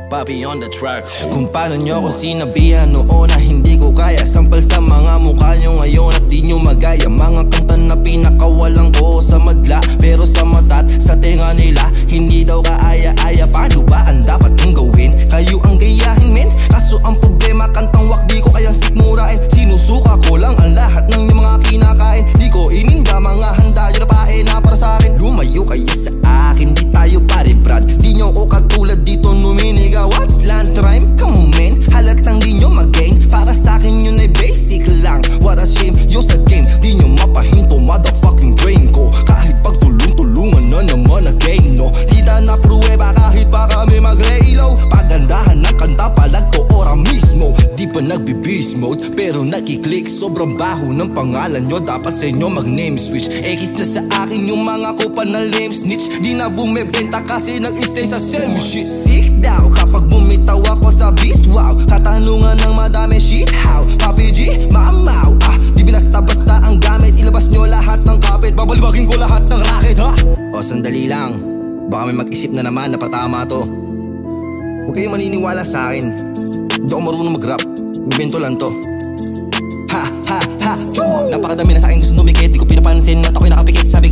Papi on the track. Kung paano nyo ako sinabihan noon na hindi ko kaya, sampal sa mga mukha nyo ngayon at di nyo magaya. Mga kanta na pinakawalang ko sa madla, pero sa mata't sa tinga nila hindi daw kaaya-aya. Paano ba ang dapat kong gawin? Kayo ang gayahin men. Kaso ang problema, kantang wak di ko kayang sikmurain. Sinusuka ko lang ang lahat ng mga kinakain. Di ko ininda mga handa yun na pae na para sa akin. Lumayo kayo sa akin, di tayo pare brad. Di nyo ko katulad dito numiniga. What's land rhyme? Come on man, halatang di nyo mag-gain. Para sa akin yun ay basic lang. What a shame, yun sa game di nyo mapahinto motherfucking brain ko. Kahit pagtulong-tulungan na naman again no. Di na pruweba kahit pa kami mag-lay low. Pagandahan ng kanta palag ko ora mismo. Di pa nagbe-beast mode pero nakiklik. Sobrang baho ng pangalan nyo, dapat sa inyo mag-name switch. Ekis na sa akin yung mga kupa na lame snitch. Di na bumibenta kasi nag-stay sa same shit. Sick daw kapag bumitaw ako sa beat. Wow, katanungan ng madami shit. How? Papi G, mamaw. Di binasta-basta ang gamit. Ilabas nyo lahat ng kapit. Babalibagin ko lahat ng racket ha. O sandali lang, baka may mag-isip na naman na patama to. Huwag kayong maniniwala sa akin. Hindi ako marunong mag-rap, invento lang to. Ha ha ha. Napakadami na sa akin gusto dumikit. Di ko pinapansin at ako'y nakapikit. Sabi